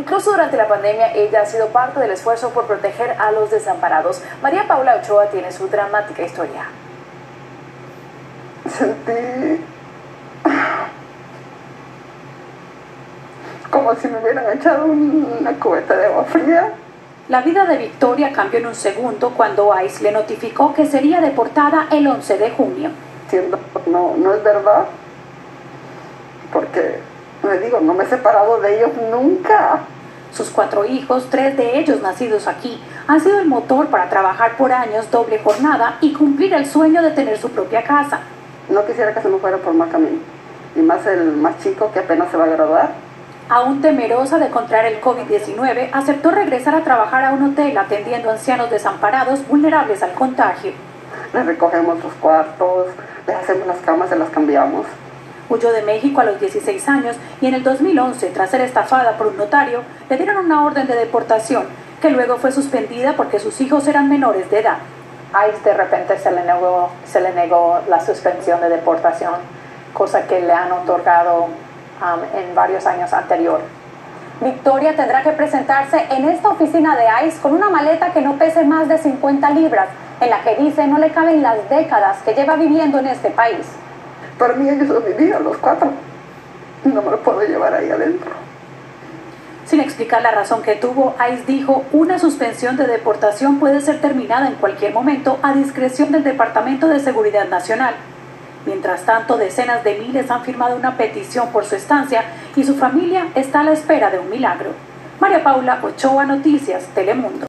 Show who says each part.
Speaker 1: Incluso durante la pandemia, ella ha sido parte del esfuerzo por proteger a los desamparados. María Paula Ochoa tiene su dramática historia.
Speaker 2: Sentí como si me hubieran echado una cubeta de agua fría.
Speaker 3: La vida de Victoria cambió en un segundo cuando ICE le notificó que sería deportada el 11 de junio.
Speaker 2: Siendo no es verdad, porque les digo, no me he separado de ellos nunca.
Speaker 3: Sus 4 hijos, 3 de ellos nacidos aquí, han sido el motor para trabajar por años doble jornada y cumplir el sueño de tener su propia casa.
Speaker 2: No quisiera que se me fuera por mal camino, y más el más chico que apenas se va a graduar.
Speaker 3: Aún temerosa de contraer el COVID-19, aceptó regresar a trabajar a un hotel atendiendo ancianos desamparados vulnerables al contagio.
Speaker 2: Les recogemos los cuartos, les hacemos las camas, se las cambiamos.
Speaker 3: Huyó de México a los 16 años y en el 2011, tras ser estafada por un notario, le dieron una orden de deportación, que luego fue suspendida porque sus hijos eran menores de edad.
Speaker 1: ICE de repente se le negó la suspensión de deportación, cosa que le han otorgado en varios años anteriores.
Speaker 4: Victoria tendrá que presentarse en esta oficina de ICE con una maleta que no pese más de 50 libras, en la que dice no le caben las décadas que lleva viviendo en este país.
Speaker 2: Para mí ellos son mi vida, los 4. No me lo puedo llevar ahí adentro.
Speaker 3: Sin explicar la razón que tuvo, ICE dijo, una suspensión de deportación puede ser terminada en cualquier momento a discreción del Departamento de Seguridad Nacional. Mientras tanto, decenas de miles han firmado una petición por su estancia y su familia está a la espera de un milagro. María Paula Ochoa, Noticias, Telemundo.